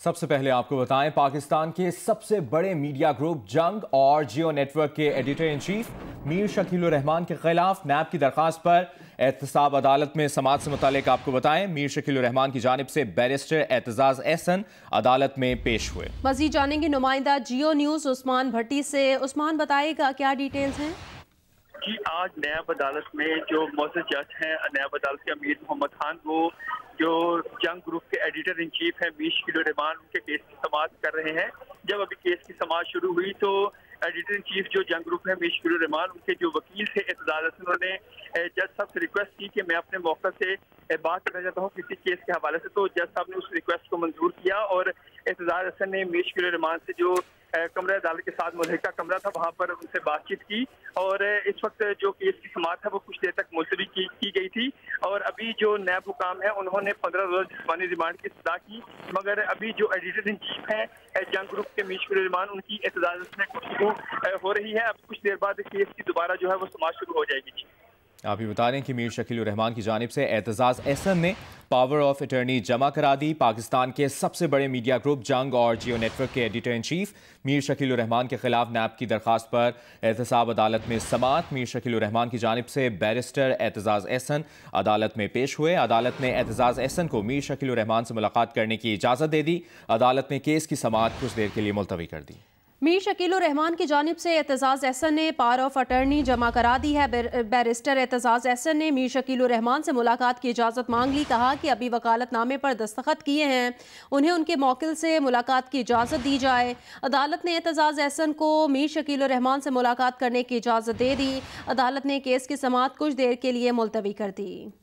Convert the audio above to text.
सबसे पहले आपको बताएं, पाकिस्तान के सबसे बड़े मीडिया ग्रुप जंग और जियो नेटवर्क के editor in chief Mir Shakil Rahman के खिलाफ नैब की दरखास्त पर एहतसाब अदालत में समाअत से मुतालिक आपको बताएं, मीर शकील रहमान की जानिब से बैरिस्टर एतजाज एहसन अदालत में पेश हुए। मजीद जानेंगे नुमाइंदा जियो न्यूज उस्मान भट्टी से। उस्मान, बताएगा क्या डिटेल्स हैं? जी, आज नैब अदालत में जो मौजूद जज हैं नैब अदालत के अमीर मोहम्मद खान, वो जो जंग ग्रुप के एडिटर इन चीफ हैं मीर शकील रहमान, उनके केस की समाअत कर रहे हैं। जब अभी केस की समाअत शुरू हुई तो एडिटर इन चीफ जो जंग ग्रुप है मीर शकील रहमान, उनके जो वकील थे एतजाज एहसन, उन्होंने जज साहब से रिक्वेस्ट की कि मैं अपने मौके से बात करना चाहता हूँ किसी केस के हवाले से। तो जज साहब ने उस रिक्वेस्ट को मंजूर किया और एतजाज एहसन ने मीर शकील रहमान से जो कमरा अदालत के साथ मुल्हिका कमरा था वहाँ पर उनसे बातचीत की और इस वक्त जो केस की समाअत है वो कुछ देर तक मुलतवी की गई थी। और अभी जो नैब हुकाम है उन्होंने 15 रोज़ जिस्मानी रिमांड की सजा की, मगर अभी जो एडिटर इन चीफ हैं जंग ग्रुप के मीर शकील रहमान, उनकी एतजाज में गुफ्तगू हो रही है। अब कुछ देर बाद केस की दोबारा जो है वो समाअत शुरू हो जाएगी। आप भी बता दें कि मीर शकील रहमान की जानिब से एतजाज एहसन ने पावर ऑफ अटर्नी जमा करा दी। पाकिस्तान के सबसे बड़े मीडिया ग्रुप जंग और जियो नेटवर्क के editor in chief Mir Shakil Rahman के खिलाफ नैब की दरखास्त पर एहतसाब अदालत में समाअत। मीर शकील रहमान की जानिब से बैरिस्टर एतजाज एहसन अदालत में पेश हुए। अदालत ने एतजाज एहसन को मीर शकील रहमान से मुलाकात करने की इजाज़त दे दी। अदालत ने केस की समाअत कुछ देर के लिए मुलतवी कर दी। मीर शकील रहमान की जानिब से एतजाज एहसन ने पावर ऑफ अटर्नी जमा करा दी है। बैरिस्टर एतजाज एहसन ने मीर शकील रहमान से मुलाकात की इजाज़त मांग ली। कहा कि अभी वकालतनामे पर दस्तखत किए हैं, उन्हें उनके मौकिल से मुलाकात की इजाज़त दी जाए। अदालत ने एतजाज एहसन को मीर शकील रहमान से मुलाकात करने की इजाज़त दे दी। अदालत ने केस की समाअत कुछ देर के लिए मुलतवी कर दी।